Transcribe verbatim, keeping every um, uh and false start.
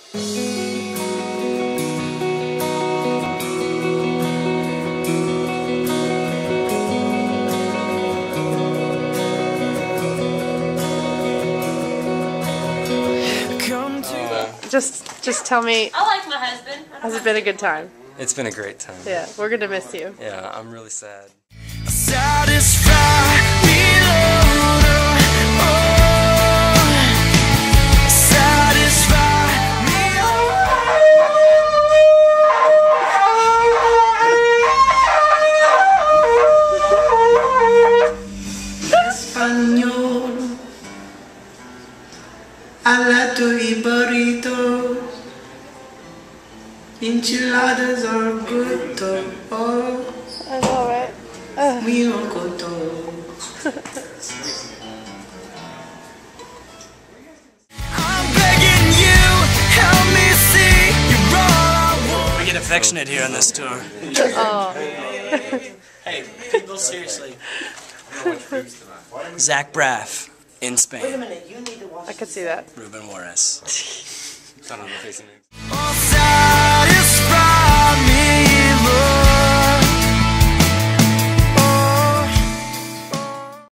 Just, just tell me. I like my husband. Has it been a good time? It's been a great time. Yeah, we're gonna miss you. Yeah, I'm really sad. Satisfy me, Lord, oh, satisfy me, Español, ala tu y burritos, enchiladas are good too. Oh, I know, right? Uh. mi ocoto. I'm begging you, help me see you're all I want. We get affectionate here on this tour. Oh. Hey, people, seriously. Zach Braff in Spain. I could see that. Ruben Juarez. I don't know, facing